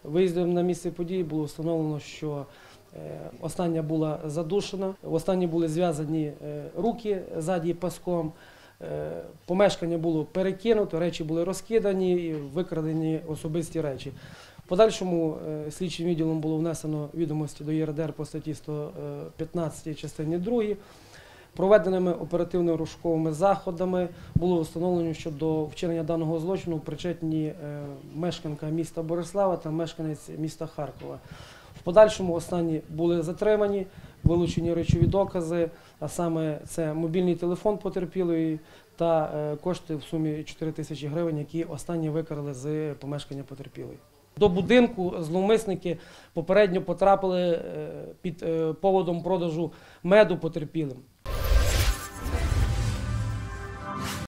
Виїздом на місце події було встановлено, що остання була задушена, в останній були зв'язані руки ззаді паском, помешкання було перекинуто, речі були розкидані і викрадені особисті речі. В подальшому слідчим відділом було внесено відомості до ЄРДР по статті 115 частині 2. Проведеними оперативно-розшуковими заходами було встановлено, що до вчинення даного злочину причетні мешканка міста Борислава та мешканець міста Харкова. В подальшому останні були затримані, вилучені речові докази, а саме це мобільний телефон потерпілої та кошти в сумі 4 тисячі гривень, які останні викрали з помешкання потерпілої. До будинку зловмисники попередньо потрапили під поводом продажу меду потерпілим.